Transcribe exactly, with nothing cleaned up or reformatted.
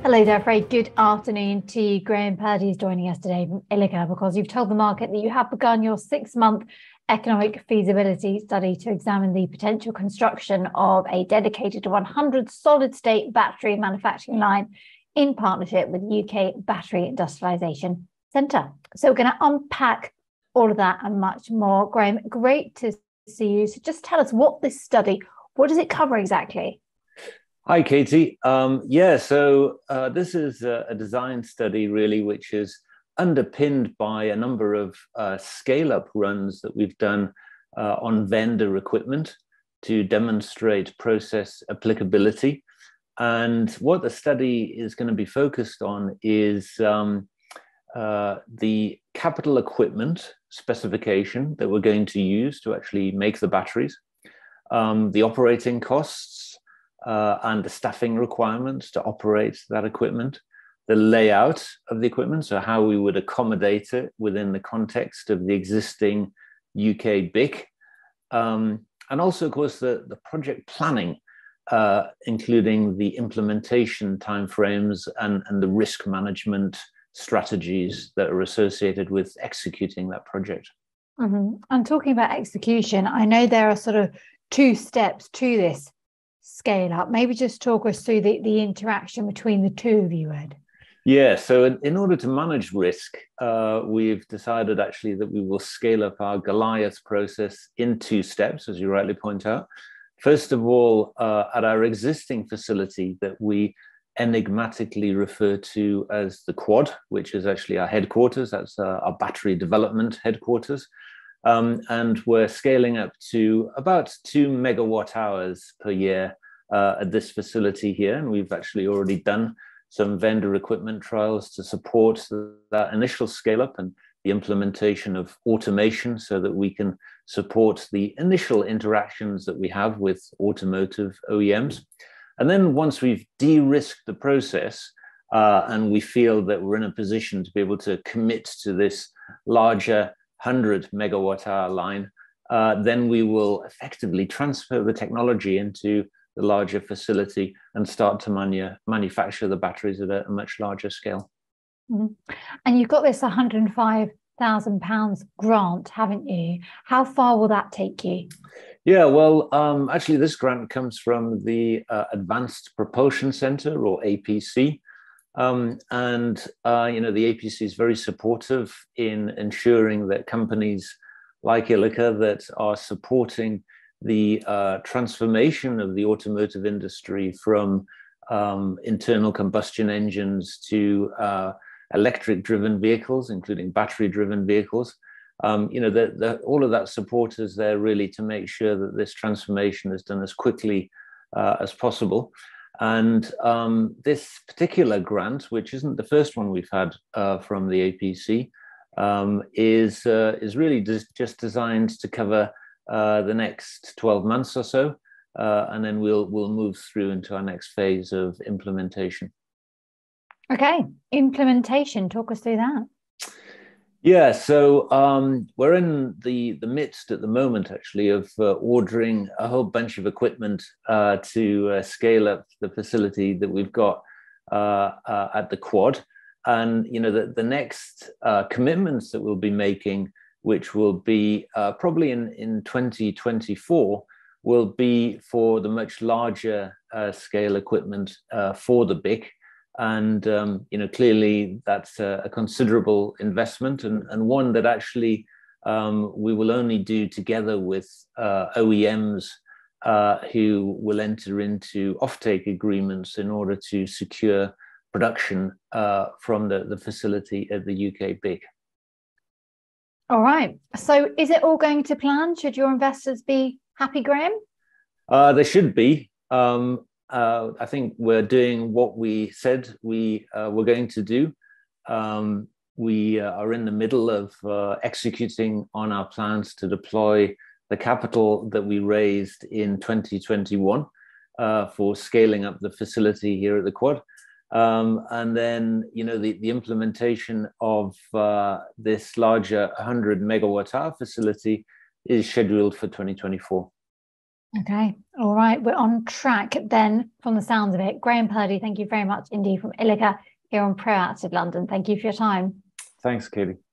Hello there, very good afternoon to you. Graeme Purdy is joining us today from Ilika because you've told the market that you have begun your six-month economic feasibility study to examine the potential construction of a dedicated one hundred solid-state battery manufacturing line in partnership with U K Battery Industrialisation Centre. So we're going to unpack all of that and much more. Graeme, great to see you. So just tell us what this study, what does it cover exactly? Hi, Katie. Um, yeah, so uh, this is a, a design study, really, which is underpinned by a number of uh, scale-up runs that we've done uh, on vendor equipment to demonstrate process applicability. And what the study is going to be focused on is um, uh, the capital equipment specification that we're going to use to actually make the batteries, um, the operating costs, Uh, and the staffing requirements to operate that equipment, the layout of the equipment, so how we would accommodate it within the context of the existing U K B I C, um, and also, of course, the, the project planning, uh, including the implementation timeframes and, and the risk management strategies that are associated with executing that project. Mm-hmm. And talking about execution, I know there are sort of two steps to this scale up. Maybe just talk us through the, the interaction between the two of you, Ed. Yeah, so in, in order to manage risk, uh, we've decided actually that we will scale up our Goliath process in two steps, as you rightly point out. First of all, uh, at our existing facility that we enigmatically refer to as the Quad, which is actually our headquarters. That's uh, our battery development headquarters. Um, and we're scaling up to about two megawatt hours per year uh, at this facility here. And we've actually already done some vendor equipment trials to support that initial scale up and the implementation of automation so that we can support the initial interactions that we have with automotive O E Ms. And then once we've de-risked the process uh, and we feel that we're in a position to be able to commit to this larger one hundred megawatt hour line, uh, then we will effectively transfer the technology into the larger facility and start to manu manufacture the batteries at a, a much larger scale. Mm-hmm. And you've got this one hundred five thousand pounds grant, haven't you? How far will that take you? Yeah, well, um, actually, this grant comes from the uh, Advanced Propulsion Centre, or A P C. Um, and, uh, you know, the A P C is very supportive in ensuring that companies like Ilika that are supporting the uh, transformation of the automotive industry from um, internal combustion engines to uh, electric-driven vehicles, including battery-driven vehicles. Um, you know, the, the, all of that support is there really to make sure that this transformation is done as quickly uh, as possible. And um, this particular grant, which isn't the first one we've had uh, from the A P C, um, is, uh, is really just, just designed to cover uh, the next twelve months or so. Uh, and then we'll, we'll move through into our next phase of implementation. Okay, implementation, talk us through that. Yeah, so um, we're in the, the midst at the moment, actually, of uh, ordering a whole bunch of equipment uh, to uh, scale up the facility that we've got uh, uh, at the Quad. And, you know, the, the next uh, commitments that we'll be making, which will be uh, probably in, in twenty twenty-four, will be for the much larger uh, scale equipment uh, for the B I C. And, um, you know, clearly that's a, a considerable investment and, and one that actually um, we will only do together with uh, O E Ms uh, who will enter into offtake agreements in order to secure production uh, from the, the facility at the U K B I C. All right. So is it all going to plan? Should your investors be happy, Graeme? Uh, they should be. Um, Uh, I think we're doing what we said we uh, were going to do. Um, we uh, are in the middle of uh, executing on our plans to deploy the capital that we raised in twenty twenty-one uh, for scaling up the facility here at the Quad. Um, and then, you know, the, the implementation of uh, this larger one hundred megawatt hour facility is scheduled for twenty twenty-four. Okay. All right. We're on track then from the sounds of it. Graeme Purdy, thank you very much indeed from Ilika here on Proactive London. Thank you for your time. Thanks, Katie.